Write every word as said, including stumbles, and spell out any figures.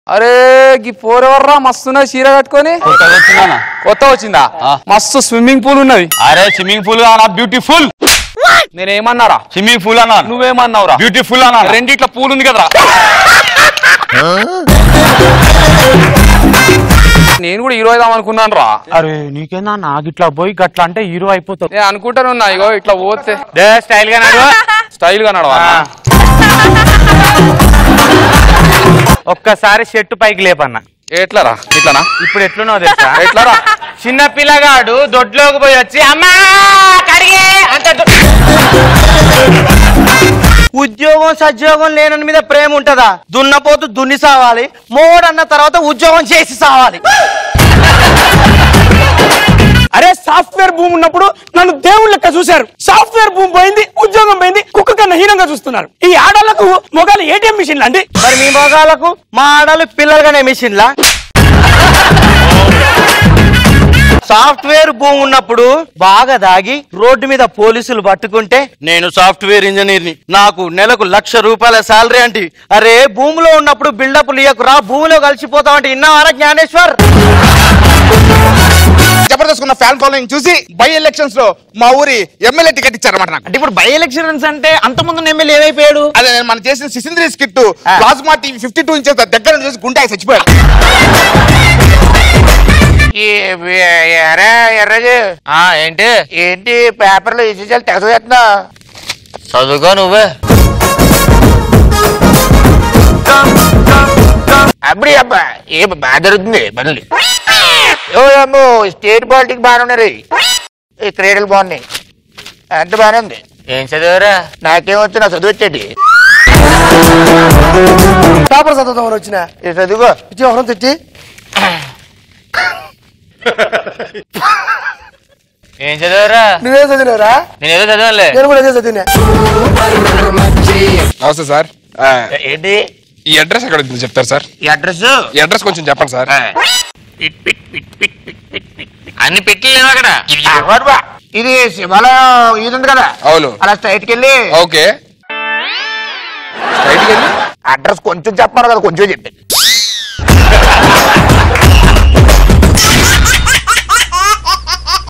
అరే గీ పోరెవర్రా మస్తున్నా చీర కట్టుకొని కొత్త వచ్చిందా మస్తు స్విమ్మింగ్ పూల్ ఉన్నది. అరే స్విమ్మింగ్ పూల్ బ్యూటిఫుల్. నేనేమన్నారా స్విమ్మింగ్ పూల్ అన్నా. నువ్వేమన్నావురా బ్యూటిఫుల్ అన్నా. రెండిట్ల పూల్ ఉంది కదరా. నేను కూడా హీరో అయిదాం అనుకున్నాను రా. అరే నీకేనా నాకు ఇట్లా పోయి గట్లా అంటే హీరో అయిపోతావు. నేను అనుకుంటానున్నా ఇగో ఇట్లా పోతే స్టైల్ గా నడవ స్టైల్ గా నడవా. ఒక్కసారి షర్టు పైకి లేపన్నా. ఎట్లరా ఇట్లనా? ఇప్పుడు ఎట్లునో తెలుసా? ఎట్లరా? చిన్న పిల్లగాడు దొడ్లోకి పోయి వచ్చి అమ్మా కడిగే అంత ఉద్యోగం సద్యోగం లేనని మీద ప్రేమ ఉంటదా? దున్నపోతు దున్ని సావాలి, మోడన్న తర్వాత ఉద్యోగం చేసి సావాలి. అరే సాఫ్ట్వేర్ భూమి ఉన్నప్పుడు నన్ను దేవుళ్ళ లెక్క చూశారు. సాఫ్ట్వేర్ భూమి పోయింది, ఉద్యోగం పోయింది, కుక్క కన్నా హీనంగా చూస్తున్నారు. ఈ ఆడలకు మొగాలు ఏటీఎం మిషన్లు అండి. మరి మీ మొగాలకు మా ఆడలు పిల్లలుగానే మిషన్లా? సాఫ్ట్వేర్ భూమి ఉన్నప్పుడు బాగా దాగి రోడ్డు మీద పోలీసులు పట్టుకుంటే నేను సాఫ్ట్వేర్ ఇంజనీర్ ని, నాకు నెలకు లక్ష రూపాయల శాలరీ అంటే, అరే భూమిలో ఉన్నప్పుడు బిల్డప్ లియకు రా, భూమిలో కలిసిపోతామంటే ఇన్నావారా జ్ఞానేశ్వర్? జబర్దస్త్ ఉన్న ఫ్యాన్ ఫాలోయింగ్ చూసి బై ఎలక్షన్స్ లో మా ఊరి ఎమ్మెల్యే టికెట్ ఇచ్చారన్నమాట నాకు. అంటే ఇప్పుడు బై ఎలక్షన్స్ అంటే అంత ముందు ఎమ్మెల్యే ఏమైపోయాడు? అదే మనం చేసిన Sisindri skit plasma TV fifty two inches దగ్గర చూసి గుంటాయి చచ్చిపోయాడు. ఎర్రజు ఏంటి ఏంటి పేపర్లో విశేషాలు తెగచేస్తున్నా? చదువుకో నువ్వే. అబ్బడి అబ్బా ఏ బాగా జరుగుతుంది పనులు. ఓ అమ్మో స్టేట్ పాలిటిక్స్ బాగానే ఉన్నారు, ఈ క్రీడలు బాగున్నాయి, అంత బాగానే ఉంది. ఏం చదివారా? నాకేమొచ్చు, నా చదువు వచ్చేటి. పేపర్ చదువుతామని వచ్చిన చదువుకో ఎవరం తిట్టి. ఏం చదివారా? నువ్వే చదివినవరా? నేనేదో చదవలే. నేను కూడా అదే చదివినా. నమస్తే సార్. ఏంటి ఈ అడ్రస్ ఎక్కడ ఉంది చెప్తారు సార్? ఈ అడ్రస్ ఈ అడ్రస్ కొంచెం చెప్పండి సార్. అన్ని పెట్టలేవు అక్కడ. ఇది శివాలయం ఇది ఉంది కదా, అవును. అలా స్ట్రైట్ కి వెళ్ళి ఓకే స్ట్రైట్ కి వెళ్ళి అడ్రస్ కొంచెం చెప్పాను కదా, కొంచెం చెప్పి